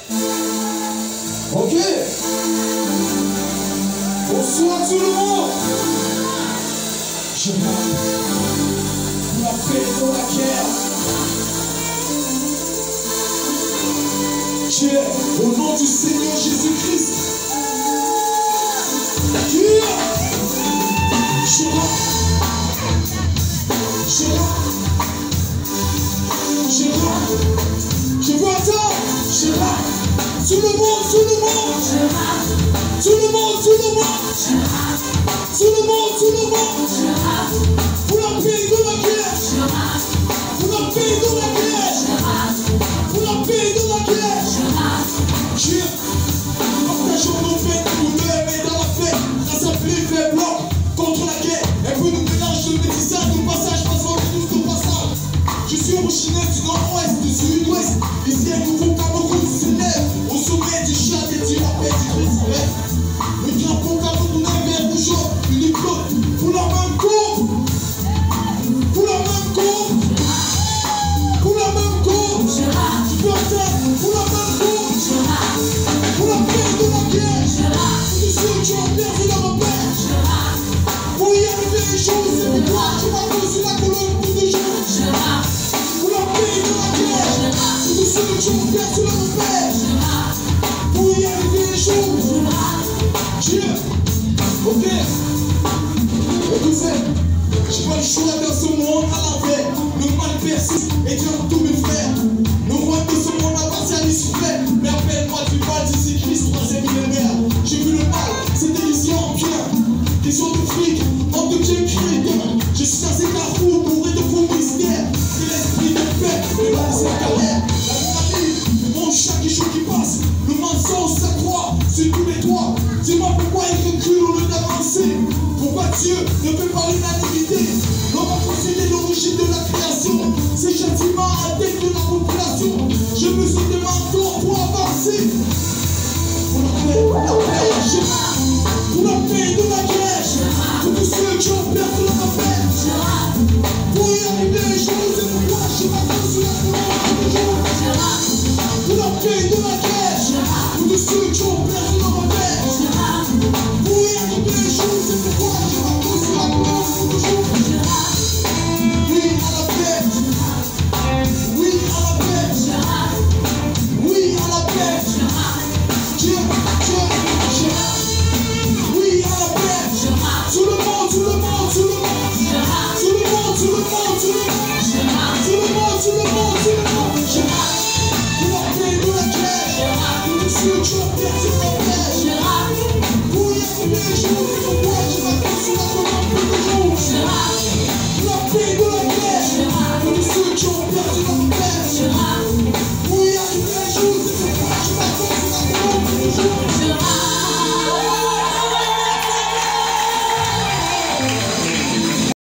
Ok. Bonsoir tout le monde. Je parle pour la paix dans la guerre. Dieu, au nom du Seigneur Jésus-Christ. Dieu. Je parle. Je veux attendre. Tout le monde. Pour la paix de la guerre. Pour la paix de la guerre. Pour la paix de la guerre. Dieu, partageons nos faits, nous le met dans la paix. L'Assemblée fait bloc contre la guerre. Et puis nous mélange de métissage, de passage, passons tous de passage. Je suis originaire du nord-ouest, du sud-ouest. Ici un nouveau Cameroun s'élève au sommet du Tchad et du rappel du Christ. Le drapeau camerounais vert ou jaune, unique pour la même courbe. Pour la même courbe. Pour la même courbe. Je peux attendre pour la même courbe. Pour la paix de la guerre. Pour ceux qui ont perdu leur repère. Pour y arriver les choses, c'est pour toi. Je m'appelle sur la colonne pour toujours. Pour la paix de la guerre. Pour ceux qui ont perdu leur repère. Pour y arriver les choses. Dieu. Ok. Écoutez, j'ai pas le choix dans ce monde à l'envers. Le mal persiste et Dieu tous mes frères. Le roi de ce monde appartient à l'issoufflet. Mais appelle-moi du mal d'ici Christ, troisième millénaire. J'ai vu le mal, c'est délicieux en bien. Question de fric, manque de Dieu crie. Je suis dans ces carrefours bourrés de faux mystères. C'est l'esprit de paix, et là c'est la galère. L'adrénaline, mon chat qui chaud qui passe. Le mensonge s'accroît sur tous les toits. Dis-moi pourquoi il recule au lieu d'avancer. Pourquoi Dieu ne fait pas l'unanimité? L'homme a possédé l'origine de la création. Ces châtiments atteignent la population. J'ai besoin de mentors pour avancer. Pour la paix, pour la paix de la guerre. Pour tous ceux qui ont perdu leur affaire. Pour y arriver les choses, c'est pourquoi je m'appelle sur la colonne tous les jours. Pour la paix de la guerre. Pour tous ceux qui ont perdu leur affaire. Pour y arriver les choses, c'est pourquoi je m'appelle sur la colonne tous les jours. Oui à la paix. Oui à la paix. Oui à la paix. Dieu. Oui à la paix. Tout le monde. Pour la paix de la guerre. Pour tous ceux qui ont perdu leur paix. Pour y arriver les